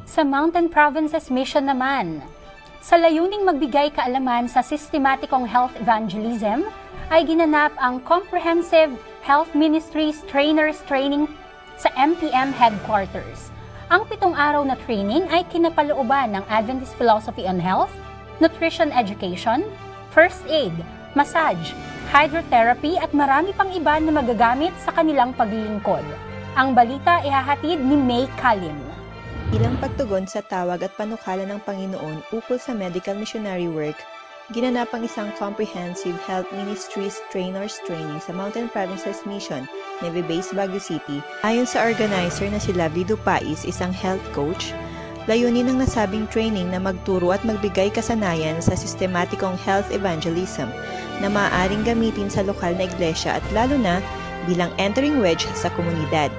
Sa Mountain Provinces Mission naman, sa layuning magbigay kaalaman sa sistematikong health evangelism, ay ginanap ang Comprehensive Health Ministries Trainers Training sa MPM Headquarters. Ang 7 araw na training ay kinapalooban ng Adventist Philosophy on Health, Nutrition Education, First Aid, Massage, Hydrotherapy at marami pang iba na magagamit sa kanilang paglilingkod. Ang balita ihahatid ni May Kalim. Bilang pagtugon sa tawag at panukala ng Panginoon ukol sa medical missionary work, ginanap ang isang Comprehensive Health Ministries Trainers Training sa Mountain Provinces Mission, Neve Base, Baguio City. Ayon sa organizer na si Lovely Dupais, isang health coach, layunin ng nasabing training na magturo at magbigay kasanayan sa sistematikong health evangelism na maaaring gamitin sa lokal na iglesia at lalo na bilang entering wedge sa komunidad.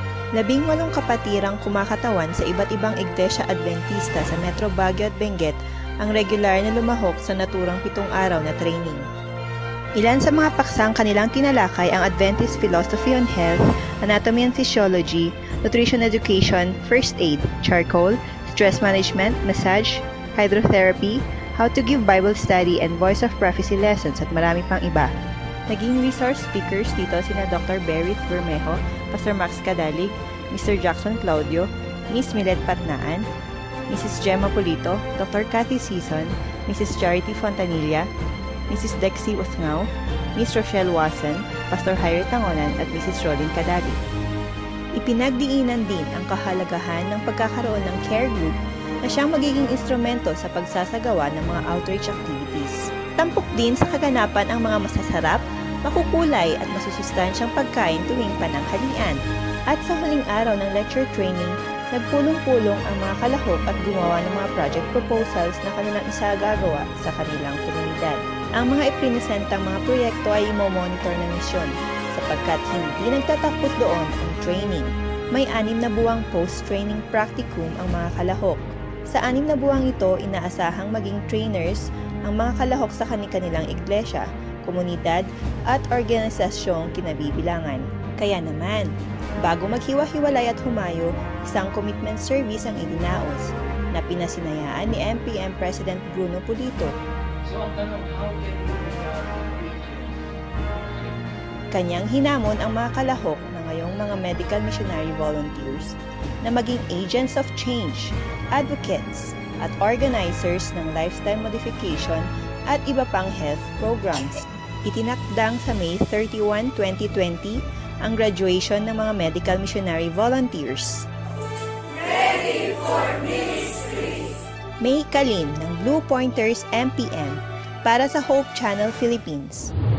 18 kapatirang kumakatawan sa iba't ibang Iglesia Adventista sa Metro Baguio at Benguet ang regular na lumahok sa naturang 7 araw na training. Ilan sa mga paksang kanilang tinalakay ang Adventist Philosophy on Health, Anatomy and Physiology, Nutrition Education, First Aid, Charcoal, Stress Management, Massage, Hydrotherapy, How to Give Bible Study and Voice of Prophecy Lessons at marami pang iba. Naging resource speakers dito sina Dr. Berith Bermejo, Pastor Max Cadalig, Mr. Jackson Claudio, Miss Milet Patnaan, Mrs. Gemma Polito, Dr. Cathy Season, Mrs. Charity Fontanilla, Mrs. Dexy Usngao, Miss Rochelle Wason, Pastor Jairo Tangonan at Mrs. Rolin Cadalig. Ipinagdiinan din ang kahalagahan ng pagkakaroon ng care group na siyang magiging instrumento sa pagsasagawa ng mga outreach activities. Tampok din sa kaganapan ang mga masasarap, makukulay at masusustansyang pagkain tuwing pananghalian. At sa huling araw ng lecture training, nagpulong-pulong ang mga kalahok at gumawa ng mga project proposals na kanilang isagagawa sa kanilang komunidad. Ang mga iprinesentang mga proyekto ay imo-monitor ng misyon sapagkat hindi nagtatapos doon ang training. May 6 na buwang post-training practicum ang mga kalahok. Sa 6 na buwang ito, inaasahang maging trainers ang mga kalahok sa kanilang iglesia, komunidad at organisasyong kinabibilangan. Kaya naman, bago maghiwa-hiwalay at humayo, isang commitment service ang idinaos na pinasinayaan ni MPM President Bruno Polito. So, ang tanong, how can we Kanyang hinamon ang mga kalahok na ngayong mga medical missionary volunteers na maging agents of change, advocates, at organizers ng lifestyle modification at iba pang health programs. Itinakdang sa May 31, 2020 ang graduation ng mga medical missionary volunteers. Ready for ministry! May Kalim ng Blue Pointers MPM para sa Hope Channel Philippines.